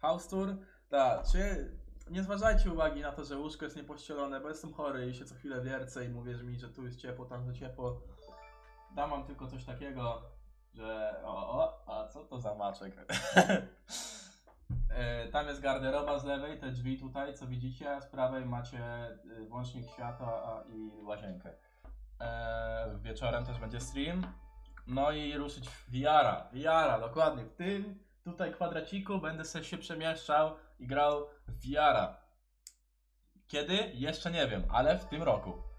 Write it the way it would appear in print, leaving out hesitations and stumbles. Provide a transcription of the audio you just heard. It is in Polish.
House tour. Tak, czy nie zważajcie uwagi na to, że łóżko jest niepościelone, bo jestem chory i się co chwilę wiercę i mówię, że mi, że tu jest ciepło, tam jest ciepło. Dam wam tylko coś takiego, że a co to za maczek? Tam jest garderoba z lewej, te drzwi tutaj, co widzicie, a z prawej macie włącznik światła i łazienkę. Wieczorem też będzie stream. No i ruszyć w VR-a, dokładnie. W tym tutaj kwadraciku będę sobie się przemieszczał i grał w VR-a. Kiedy? Jeszcze nie wiem, ale w tym roku.